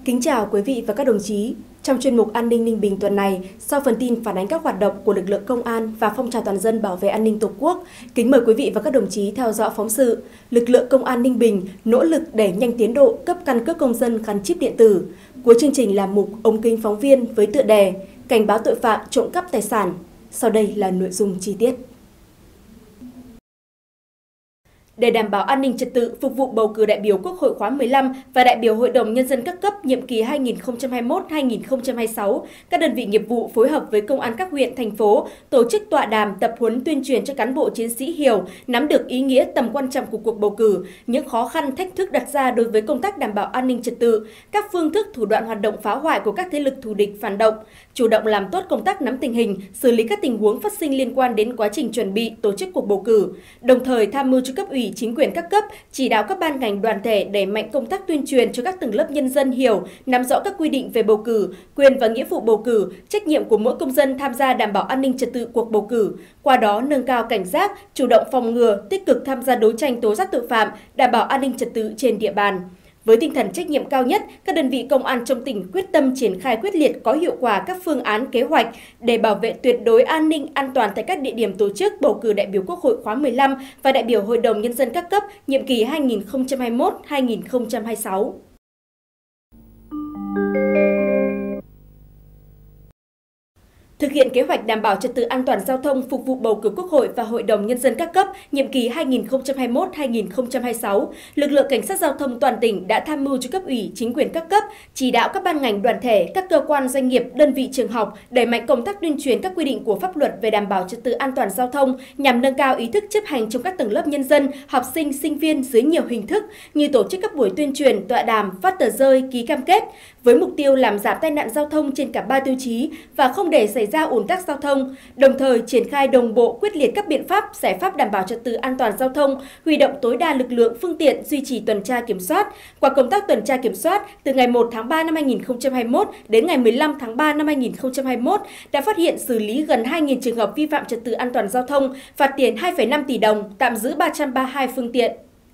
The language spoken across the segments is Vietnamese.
Kính chào quý vị và các đồng chí. Trong chuyên mục An ninh Ninh Bình tuần này, sau phần tin phản ánh các hoạt động của lực lượng công an và phong trào toàn dân bảo vệ an ninh Tổ quốc, kính mời quý vị và các đồng chí theo dõi phóng sự Lực lượng công an Ninh Bình nỗ lực đẩy nhanh tiến độ cấp căn cước công dân gắn chip điện tử. Cuối chương trình là mục ống kính phóng viên với tựa đề Cảnh báo tội phạm trộm cắp tài sản. Sau đây là nội dung chi tiết. Để đảm bảo an ninh trật tự phục vụ bầu cử đại biểu Quốc hội khóa 15 và đại biểu Hội đồng Nhân dân các cấp nhiệm kỳ 2021-2026, các đơn vị nghiệp vụ phối hợp với công an các huyện, thành phố tổ chức tọa đàm tập huấn tuyên truyền cho cán bộ chiến sĩ hiểu, nắm được ý nghĩa tầm quan trọng của cuộc bầu cử, những khó khăn, thách thức đặt ra đối với công tác đảm bảo an ninh trật tự, các phương thức thủ đoạn hoạt động phá hoại của các thế lực thù địch phản động, chủ động làm tốt công tác nắm tình hình, xử lý các tình huống phát sinh liên quan đến quá trình chuẩn bị tổ chức cuộc bầu cử, đồng thời tham mưu cho cấp ủy, chính quyền các cấp, chỉ đạo các ban ngành đoàn thể đẩy mạnh công tác tuyên truyền cho các tầng lớp nhân dân hiểu, nắm rõ các quy định về bầu cử, quyền và nghĩa vụ bầu cử, trách nhiệm của mỗi công dân tham gia đảm bảo an ninh trật tự cuộc bầu cử, qua đó nâng cao cảnh giác, chủ động phòng ngừa, tích cực tham gia đấu tranh tố giác tội phạm, đảm bảo an ninh trật tự trên địa bàn. Với tinh thần trách nhiệm cao nhất, các đơn vị công an trong tỉnh quyết tâm triển khai quyết liệt có hiệu quả các phương án kế hoạch để bảo vệ tuyệt đối an ninh an toàn tại các địa điểm tổ chức bầu cử đại biểu Quốc hội khóa 15 và đại biểu Hội đồng Nhân dân các cấp nhiệm kỳ 2021-2026. Thực hiện kế hoạch đảm bảo trật tự an toàn giao thông phục vụ bầu cử Quốc hội và Hội đồng Nhân dân các cấp nhiệm kỳ 2021-2026, lực lượng cảnh sát giao thông toàn tỉnh đã tham mưu cho cấp ủy, chính quyền các cấp, chỉ đạo các ban ngành đoàn thể, các cơ quan doanh nghiệp, đơn vị trường học đẩy mạnh công tác tuyên truyền các quy định của pháp luật về đảm bảo trật tự an toàn giao thông nhằm nâng cao ý thức chấp hành trong các tầng lớp nhân dân, học sinh, sinh viên dưới nhiều hình thức như tổ chức các buổi tuyên truyền, tọa đàm, phát tờ rơi, ký cam kết với mục tiêu làm giảm tai nạn giao thông trên cả ba tiêu chí và không để xảy ra ùn tắc giao thông, đồng thời triển khai đồng bộ quyết liệt các biện pháp, giải pháp đảm bảo trật tự an toàn giao thông, huy động tối đa lực lượng, phương tiện duy trì tuần tra kiểm soát. Qua công tác tuần tra kiểm soát, từ ngày 1 tháng 3 năm 2021 đến ngày 15 tháng 3 năm 2021 đã phát hiện xử lý gần 2.000 trường hợp vi phạm trật tự an toàn giao thông, phạt tiền 2,5 tỷ đồng, tạm giữ 332 phương tiện.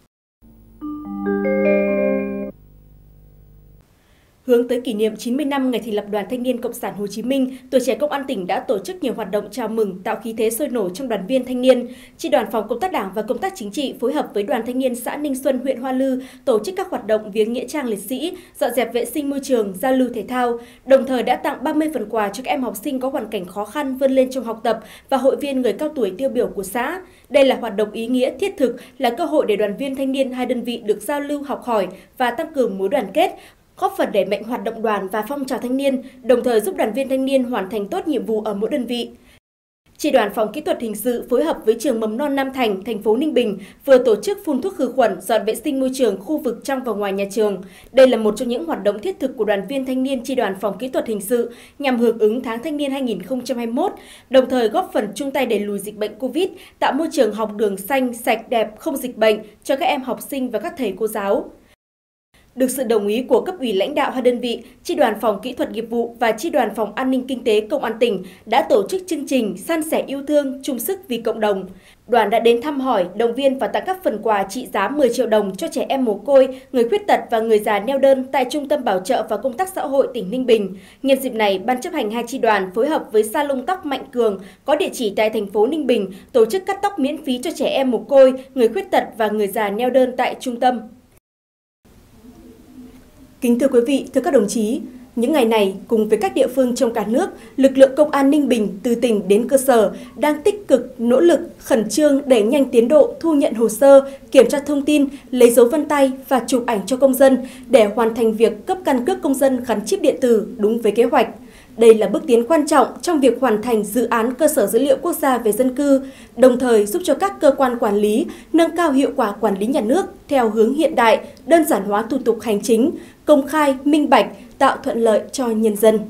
Hướng tới kỷ niệm 90 năm ngày thành lập Đoàn Thanh niên Cộng sản Hồ Chí Minh, Tuổi trẻ Công an tỉnh đã tổ chức nhiều hoạt động chào mừng, tạo khí thế sôi nổi trong đoàn viên thanh niên. Chi đoàn phòng công tác Đảng và công tác chính trị phối hợp với Đoàn Thanh niên xã Ninh Xuân, huyện Hoa Lư tổ chức các hoạt động viếng nghĩa trang liệt sĩ, dọn dẹp vệ sinh môi trường, giao lưu thể thao. Đồng thời đã tặng 30 phần quà cho các em học sinh có hoàn cảnh khó khăn vươn lên trong học tập và hội viên người cao tuổi tiêu biểu của xã. Đây là hoạt động ý nghĩa thiết thực, là cơ hội để đoàn viên thanh niên hai đơn vị được giao lưu học hỏi và tăng cường mối đoàn kết, góp phần đẩy mạnh hoạt động đoàn và phong trào thanh niên, đồng thời giúp đoàn viên thanh niên hoàn thành tốt nhiệm vụ ở mỗi đơn vị. Chi đoàn phòng kỹ thuật hình sự phối hợp với trường mầm non Nam Thành, thành phố Ninh Bình vừa tổ chức phun thuốc khử khuẩn, dọn vệ sinh môi trường khu vực trong và ngoài nhà trường. Đây là một trong những hoạt động thiết thực của đoàn viên thanh niên chi đoàn phòng kỹ thuật hình sự nhằm hưởng ứng tháng thanh niên 2021, đồng thời góp phần chung tay đẩy lùi dịch bệnh Covid, tạo môi trường học đường xanh, sạch, đẹp, không dịch bệnh cho các em học sinh và các thầy cô giáo. Được sự đồng ý của cấp ủy lãnh đạo hai đơn vị, Chi đoàn phòng kỹ thuật nghiệp vụ và Chi đoàn phòng an ninh kinh tế Công an tỉnh đã tổ chức chương trình san sẻ yêu thương, chung sức vì cộng đồng. Đoàn đã đến thăm hỏi, động viên và tặng các phần quà trị giá 10 triệu đồng cho trẻ em mồ côi, người khuyết tật và người già neo đơn tại Trung tâm Bảo trợ và Công tác xã hội tỉnh Ninh Bình. Nhân dịp này, Ban chấp hành hai chi đoàn phối hợp với salon tóc Mạnh Cường có địa chỉ tại thành phố Ninh Bình tổ chức cắt tóc miễn phí cho trẻ em mồ côi, người khuyết tật và người già neo đơn tại trung tâm. Kính thưa quý vị, thưa các đồng chí, những ngày này cùng với các địa phương trong cả nước, lực lượng công an Ninh Bình từ tỉnh đến cơ sở đang tích cực, nỗ lực, khẩn trương đẩy nhanh tiến độ thu nhận hồ sơ, kiểm tra thông tin, lấy dấu vân tay và chụp ảnh cho công dân để hoàn thành việc cấp căn cước công dân gắn chip điện tử đúng với kế hoạch. Đây là bước tiến quan trọng trong việc hoàn thành dự án cơ sở dữ liệu quốc gia về dân cư, đồng thời giúp cho các cơ quan quản lý nâng cao hiệu quả quản lý nhà nước theo hướng hiện đại, đơn giản hóa thủ tục hành chính, công khai, minh bạch, tạo thuận lợi cho nhân dân.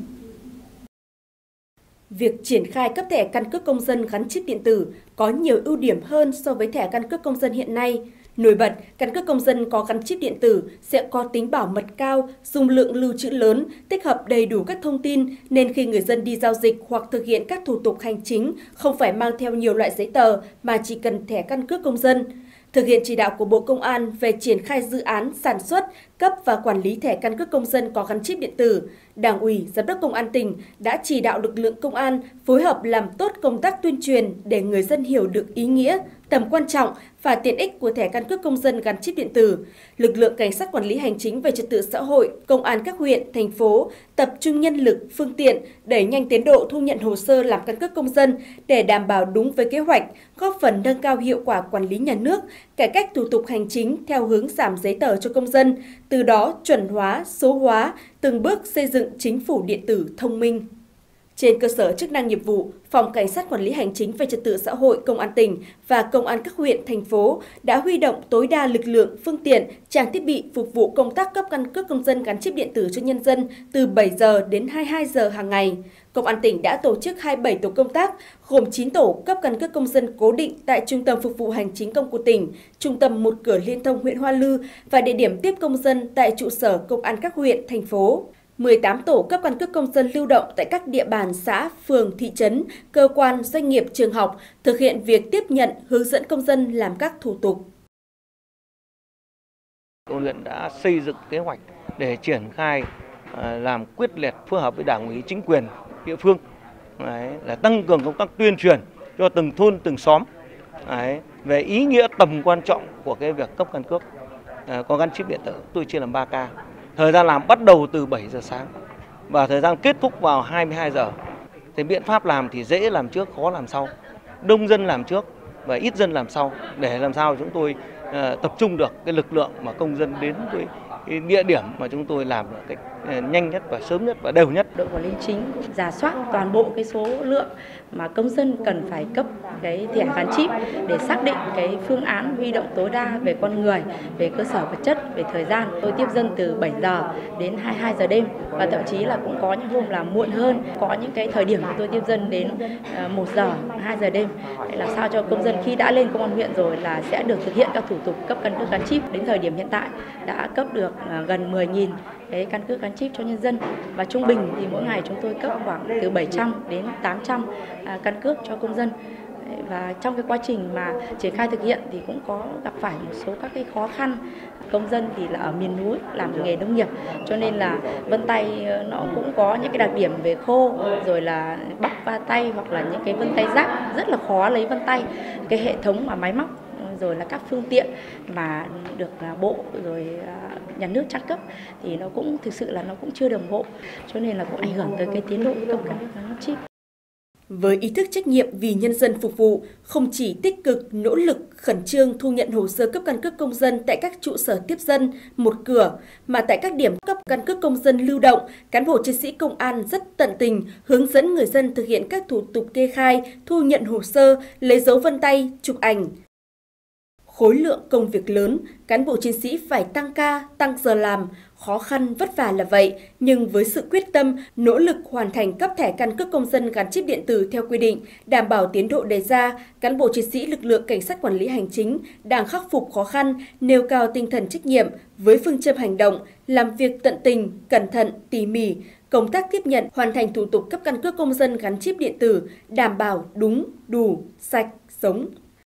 Việc triển khai cấp thẻ căn cước công dân gắn chip điện tử có nhiều ưu điểm hơn so với thẻ căn cước công dân hiện nay. Nổi bật, căn cước công dân có gắn chip điện tử sẽ có tính bảo mật cao, dung lượng lưu trữ lớn, tích hợp đầy đủ các thông tin nên khi người dân đi giao dịch hoặc thực hiện các thủ tục hành chính không phải mang theo nhiều loại giấy tờ mà chỉ cần thẻ căn cước công dân. Thực hiện chỉ đạo của Bộ Công an về triển khai dự án sản xuất, cấp và quản lý thẻ căn cước công dân có gắn chip điện tử, Đảng ủy, Giám đốc Công an tỉnh đã chỉ đạo lực lượng công an phối hợp làm tốt công tác tuyên truyền để người dân hiểu được ý nghĩa, tầm quan trọng và tiện ích của thẻ căn cước công dân gắn chip điện tử. Lực lượng Cảnh sát Quản lý Hành chính về Trật tự xã hội, Công an các huyện, thành phố tập trung nhân lực, phương tiện, đẩy nhanh tiến độ thu nhận hồ sơ làm căn cước công dân để đảm bảo đúng với kế hoạch, góp phần nâng cao hiệu quả quản lý nhà nước, cải cách thủ tục hành chính theo hướng giảm giấy tờ cho công dân, từ đó chuẩn hóa, số hóa, từng bước xây dựng chính phủ điện tử thông minh. Trên cơ sở chức năng nhiệm vụ, Phòng Cảnh sát Quản lý Hành chính về Trật tự xã hội Công an tỉnh và Công an các huyện, thành phố đã huy động tối đa lực lượng, phương tiện, trang thiết bị phục vụ công tác cấp căn cước công dân gắn chip điện tử cho nhân dân từ 7 giờ đến 22 giờ hàng ngày. Công an tỉnh đã tổ chức 27 tổ công tác, gồm 9 tổ cấp căn cước công dân cố định tại Trung tâm Phục vụ Hành chính công của tỉnh, Trung tâm một cửa liên thông huyện Hoa Lư và địa điểm tiếp công dân tại trụ sở Công an các huyện, thành phố. 18 tổ cấp căn cước công dân lưu động tại các địa bàn xã, phường, thị trấn, cơ quan, doanh nghiệp, trường học thực hiện việc tiếp nhận, hướng dẫn công dân làm các thủ tục. Công an huyện đã xây dựng kế hoạch để triển khai làm quyết liệt, phối hợp với Đảng ủy, chính quyền địa phương là tăng cường công tác tuyên truyền cho từng thôn, từng xóm về ý nghĩa, tầm quan trọng của cái việc cấp căn cước có gắn chip điện tử. Tôi chia làm 3 ca. Thời gian làm bắt đầu từ 7 giờ sáng và thời gian kết thúc vào 22 giờ. Thì biện pháp làm thì dễ làm trước, khó làm sau. Đông dân làm trước và ít dân làm sau để làm sao chúng tôi tập trung được cái lực lượng mà công dân đến với cái địa điểm mà chúng tôi làm được cách nhanh nhất và sớm nhất và đều nhất. Đội quản lý chính rà soát toàn bộ cái số lượng mà công dân cần phải cấp cái thẻ gắn chip để xác định cái phương án huy động tối đa về con người, về cơ sở vật chất, về thời gian. Tôi tiếp dân từ 7 giờ đến 22 giờ đêm và thậm chí là cũng có những hôm là muộn hơn, có những cái thời điểm tôi tiếp dân đến 1 giờ, 2 giờ đêm để làm sao cho công dân khi đã lên công an huyện rồi là sẽ được thực hiện các thủ tục cấp căn cước gắn chip. Đến thời điểm hiện tại đã cấp được gần 10.000 cái căn cước gắn chip cho nhân dân và trung bình thì mỗi ngày chúng tôi cấp khoảng từ 700 đến 800 căn cước cho công dân. Và trong cái quá trình mà triển khai thực hiện thì cũng có gặp phải một số các cái khó khăn. Công dân thì là ở miền núi làm nghề nông nghiệp cho nên là vân tay nó cũng có những cái đặc điểm về khô rồi là bắp va tay hoặc là những cái vân tay rác rất là khó lấy vân tay. Cái hệ thống mà máy móc rồi là các phương tiện mà được bộ rồi nhà nước trang cấp thì nó cũng thực sự là nó cũng chưa đồng bộ cho nên là cũng ảnh hưởng tới cái tiến độ cấp căn cước gắn chip. Với ý thức trách nhiệm vì nhân dân phục vụ, không chỉ tích cực, nỗ lực, khẩn trương thu nhận hồ sơ cấp căn cước công dân tại các trụ sở tiếp dân, một cửa, mà tại các điểm cấp căn cước công dân lưu động, cán bộ chiến sĩ công an rất tận tình, hướng dẫn người dân thực hiện các thủ tục kê khai, thu nhận hồ sơ, lấy dấu vân tay, chụp ảnh. Khối lượng công việc lớn, cán bộ chiến sĩ phải tăng ca, tăng giờ làm, khó khăn vất vả là vậy, nhưng với sự quyết tâm, nỗ lực hoàn thành cấp thẻ căn cước công dân gắn chip điện tử theo quy định, đảm bảo tiến độ đề ra, cán bộ chiến sĩ lực lượng Cảnh sát Quản lý Hành chính đang khắc phục khó khăn, nêu cao tinh thần trách nhiệm với phương châm hành động, làm việc tận tình, cẩn thận, tỉ mỉ, công tác tiếp nhận, hoàn thành thủ tục cấp căn cước công dân gắn chip điện tử, đảm bảo đúng, đủ, sạch, sống.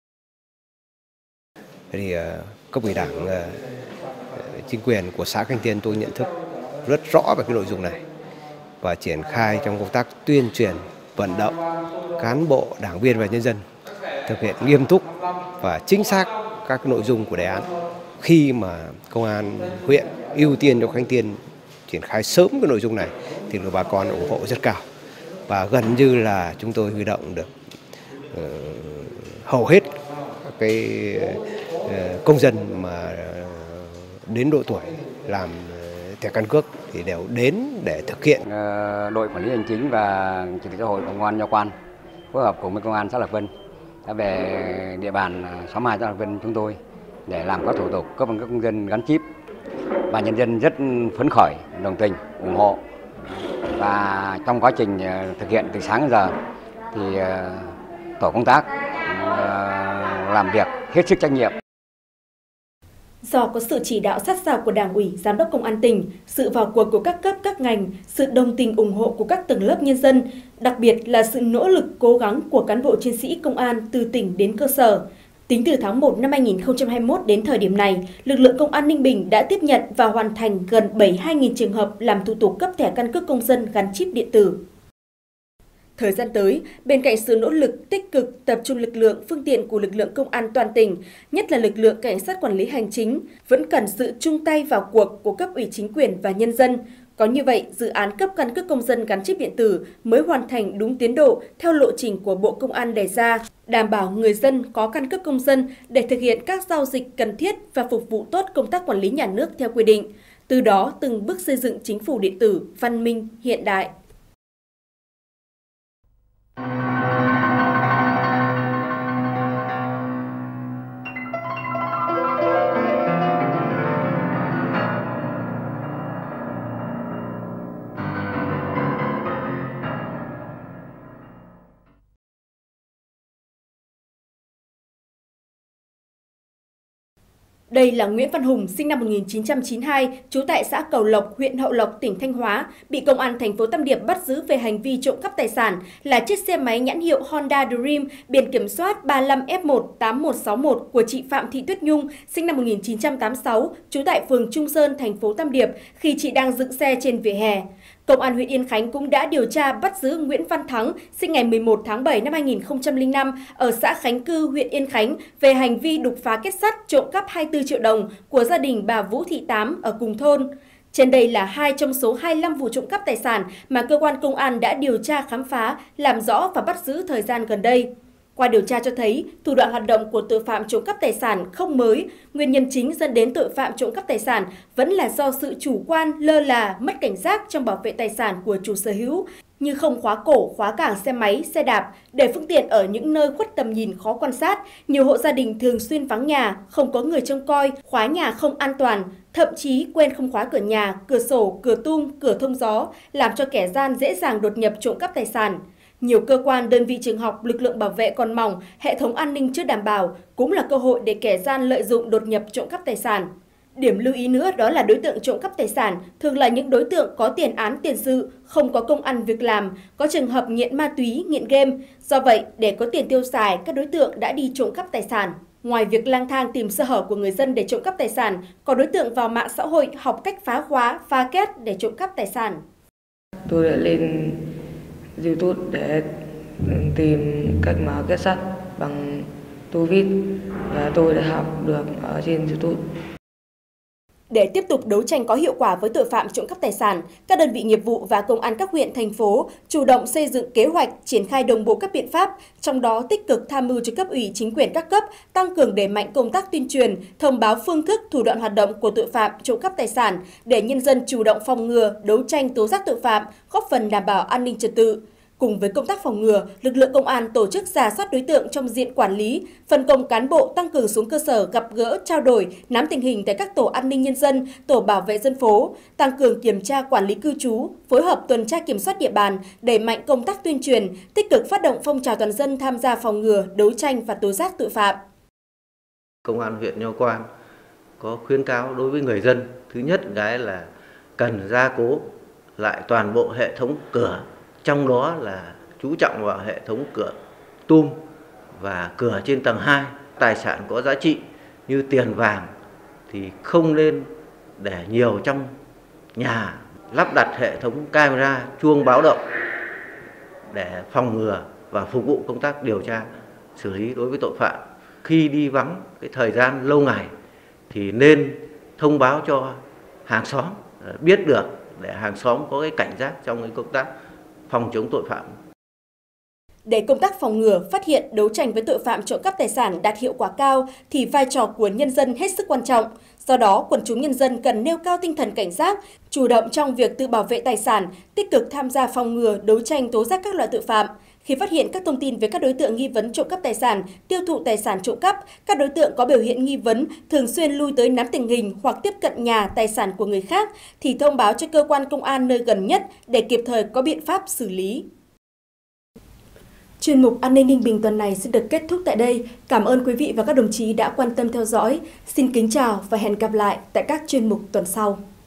Thì cấp ủy Đảng, chính quyền của xã Khánh Tiên tôi nhận thức rất rõ về cái nội dung này và triển khai trong công tác tuyên truyền, vận động cán bộ, đảng viên và nhân dân thực hiện nghiêm túc và chính xác các nội dung của đề án. Khi mà công an huyện ưu tiên cho Khánh Tiên triển khai sớm cái nội dung này thì được bà con ủng hộ rất cao và gần như là chúng tôi huy động được hầu hết cái công dân mà đến độ tuổi làm thẻ căn cước thì đều đến để thực hiện. Đội quản lý hành chính và trật tự xã hội công an Nho Quan phối hợp cùng với công an xã Lạc Vân đã về địa bàn xóm 2 xã Lạc Vân chúng tôi để làm các thủ tục cấp căn cước công dân gắn chip và nhân dân rất phấn khởi, đồng tình, ủng hộ. Và trong quá trình thực hiện từ sáng đến giờ thì tổ công tác làm việc hết sức trách nhiệm. Do có sự chỉ đạo sát sao của Đảng ủy, Giám đốc Công an tỉnh, sự vào cuộc của các cấp các ngành, sự đồng tình ủng hộ của các tầng lớp nhân dân, đặc biệt là sự nỗ lực cố gắng của cán bộ chiến sĩ công an từ tỉnh đến cơ sở, Tính từ tháng 1 năm 2021 đến thời điểm này, lực lượng Công an Ninh Bình đã tiếp nhận và hoàn thành gần 72.000 trường hợp làm thủ tục cấp thẻ căn cước công dân gắn chip điện tử. Thời gian tới, bên cạnh sự nỗ lực tích cực tập trung lực lượng, phương tiện của lực lượng công an toàn tỉnh, nhất là lực lượng cảnh sát quản lý hành chính, vẫn cần sự chung tay vào cuộc của cấp ủy chính quyền và nhân dân. Có như vậy, dự án cấp căn cước công dân gắn chip điện tử mới hoàn thành đúng tiến độ theo lộ trình của Bộ Công an đề ra, đảm bảo người dân có căn cước công dân để thực hiện các giao dịch cần thiết và phục vụ tốt công tác quản lý nhà nước theo quy định. Từ đó, từng bước xây dựng chính phủ điện tử, văn minh, hiện đại. Đây là Nguyễn Văn Hùng, sinh năm 1992, trú tại xã Cầu Lộc, huyện Hậu Lộc, tỉnh Thanh Hóa, bị Công an thành phố Tam Điệp bắt giữ về hành vi trộm cắp tài sản là chiếc xe máy nhãn hiệu Honda Dream biển kiểm soát 35F18161 của chị Phạm Thị Tuyết Nhung, sinh năm 1986, trú tại phường Trung Sơn, thành phố Tam Điệp khi chị đang dựng xe trên vỉa hè. Công an huyện Yên Khánh cũng đã điều tra bắt giữ Nguyễn Văn Thắng, sinh ngày 11 tháng 7 năm 2005 ở xã Khánh Cư, huyện Yên Khánh về hành vi đục phá kết sắt trộm cắp 24 triệu đồng của gia đình bà Vũ Thị Tám ở cùng thôn. Trên đây là 2 trong số 25 vụ trộm cắp tài sản mà cơ quan công an đã điều tra khám phá, làm rõ và bắt giữ thời gian gần đây. Qua điều tra cho thấy, thủ đoạn hoạt động của tội phạm trộm cắp tài sản không mới, nguyên nhân chính dẫn đến tội phạm trộm cắp tài sản vẫn là do sự chủ quan, lơ là, mất cảnh giác trong bảo vệ tài sản của chủ sở hữu, như không khóa cổ, khóa cảng xe máy, xe đạp, để phương tiện ở những nơi khuất tầm nhìn khó quan sát. Nhiều hộ gia đình thường xuyên vắng nhà, không có người trông coi, khóa nhà không an toàn, thậm chí quên không khóa cửa nhà, cửa sổ, cửa tung, cửa thông gió, làm cho kẻ gian dễ dàng đột nhập trộm cắp tài sản. Nhiều cơ quan, đơn vị, trường học, lực lượng bảo vệ còn mỏng, hệ thống an ninh chưa đảm bảo cũng là cơ hội để kẻ gian lợi dụng đột nhập trộm cắp tài sản. Điểm lưu ý nữa đó là đối tượng trộm cắp tài sản thường là những đối tượng có tiền án tiền sự, không có công ăn việc làm, có trường hợp nghiện ma túy, nghiện game. Do vậy, để có tiền tiêu xài, các đối tượng đã đi trộm cắp tài sản. Ngoài việc lang thang tìm sơ hở của người dân để trộm cắp tài sản, có đối tượng vào mạng xã hội học cách phá khóa, phá kết để trộm cắp tài sản. Tôi đã lên YouTube để tìm cách mở kết sắt bằng tua vít và tôi đã học được ở trên YouTube. Để tiếp tục đấu tranh có hiệu quả với tội phạm trộm cắp tài sản, các đơn vị nghiệp vụ và công an các huyện, thành phố chủ động xây dựng kế hoạch, triển khai đồng bộ các biện pháp, trong đó tích cực tham mưu cho cấp ủy chính quyền các cấp, tăng cường đẩy mạnh công tác tuyên truyền, thông báo phương thức, thủ đoạn hoạt động của tội phạm trộm cắp tài sản để nhân dân chủ động phòng ngừa, đấu tranh tố giác tội phạm, góp phần đảm bảo an ninh trật tự. Cùng với công tác phòng ngừa, lực lượng công an tổ chức rà soát đối tượng trong diện quản lý, phân công cán bộ tăng cường xuống cơ sở gặp gỡ, trao đổi, nắm tình hình tại các tổ an ninh nhân dân, tổ bảo vệ dân phố, tăng cường kiểm tra quản lý cư trú, phối hợp tuần tra kiểm soát địa bàn, đẩy mạnh công tác tuyên truyền, tích cực phát động phong trào toàn dân tham gia phòng ngừa, đấu tranh và tố giác tội phạm. Công an huyện Nho Quan có khuyến cáo đối với người dân, thứ nhất là cần gia cố lại toàn bộ hệ thống cửa, trong đó là chú trọng vào hệ thống cửa tum và cửa trên tầng 2. Tài sản có giá trị như tiền vàng thì không nên để nhiều trong nhà, lắp đặt hệ thống camera, chuông báo động để phòng ngừa và phục vụ công tác điều tra, xử lý đối với tội phạm. Khi đi vắng cái thời gian lâu ngày thì nên thông báo cho hàng xóm biết được để hàng xóm có cái cảnh giác trong cái công tác phòng chống tội phạm. Để công tác phòng ngừa, phát hiện, đấu tranh với tội phạm trộm cắp tài sản đạt hiệu quả cao thì vai trò của nhân dân hết sức quan trọng. Do đó, quần chúng nhân dân cần nêu cao tinh thần cảnh giác, chủ động trong việc tự bảo vệ tài sản, tích cực tham gia phòng ngừa, đấu tranh tố giác các loại tội phạm. Khi phát hiện các thông tin về các đối tượng nghi vấn trộm cắp tài sản, tiêu thụ tài sản trộm cắp, các đối tượng có biểu hiện nghi vấn thường xuyên lui tới nắm tình hình hoặc tiếp cận nhà, tài sản của người khác thì thông báo cho cơ quan công an nơi gần nhất để kịp thời có biện pháp xử lý. Chuyên mục An ninh Ninh Bình tuần này sẽ được kết thúc tại đây. Cảm ơn quý vị và các đồng chí đã quan tâm theo dõi. Xin kính chào và hẹn gặp lại tại các chuyên mục tuần sau.